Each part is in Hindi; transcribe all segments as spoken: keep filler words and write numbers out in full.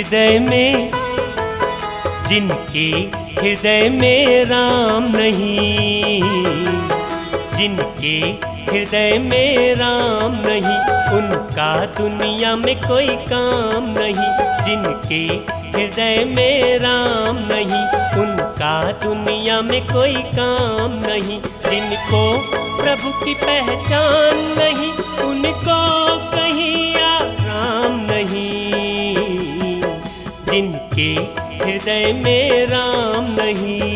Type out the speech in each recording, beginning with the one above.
हृदय में, जिनके हृदय में राम नहीं, जिनके हृदय में राम नहीं, उनका दुनिया में कोई काम नहीं। जिनके हृदय में राम नहीं, उनका दुनिया में कोई काम नहीं। जिनको प्रभु की पहचान नहीं, उनको कहीं आराम नहीं। जिनके हृदय में राम नहीं।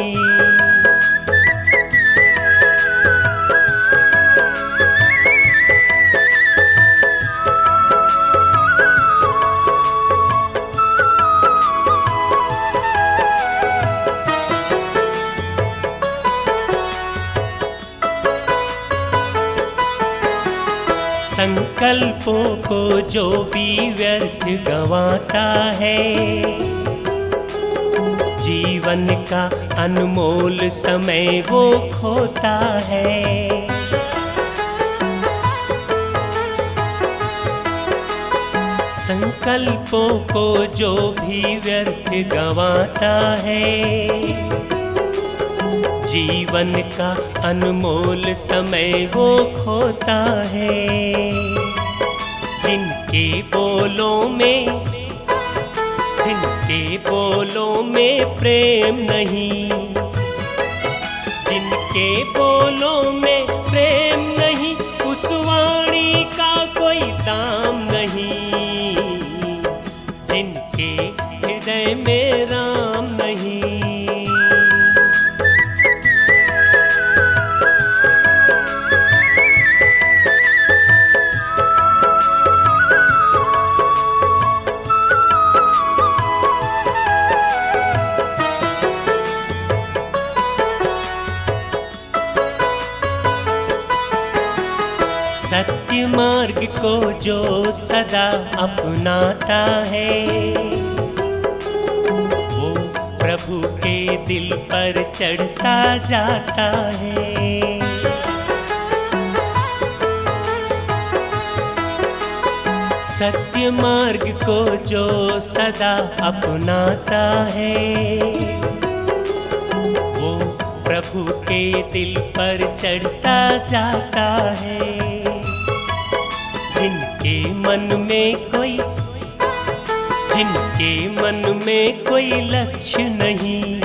संकल्पों को जो भी व्यर्थ गंवाता है, जीवन का अनमोल समय वो खोता है। संकल्पों को जो भी व्यर्थ गंवाता है, जीवन का अनमोल समय वो खोता है। जिनके बोलों में, जिनके बोलों में प्रेम नहीं, जिनके बोलों में प्रेम नहीं, उस वाणी का कोई दाम नहीं। जिनके हृदय में राम नहीं। सत्य मार्ग को जो सदा अपनाता है, वो प्रभु के दिल पर चढ़ता जाता है। सत्य मार्ग को जो सदा अपनाता है, वो प्रभु के दिल पर चढ़ता जाता है। जिनके मन में कोई, जिनके मन में कोई लक्ष्य नहीं,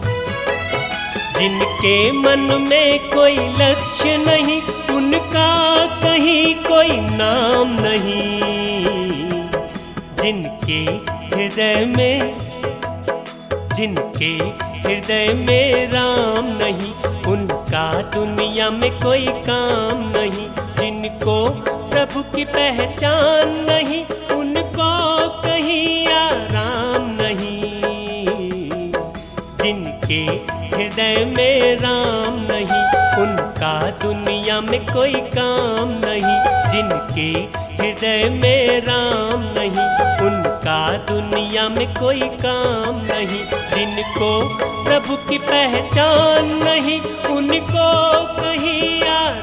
जिनके मन में कोई लक्ष्य नहीं, उनका कहीं कोई नाम नहीं। जिनके हृदय में, जिनके हृदय में राम नहीं, उनका दुनिया में कोई काम नहीं। जिनको प्रभु की पहचान नहीं, उनको कहीं आराम नहीं। जिनके हृदय में राम नहीं, उनका दुनिया में कोई काम नहीं। जिनके हृदय में राम नहीं, उनका दुनिया में कोई काम नहीं। जिनको प्रभु की पहचान नहीं, उनको कहीं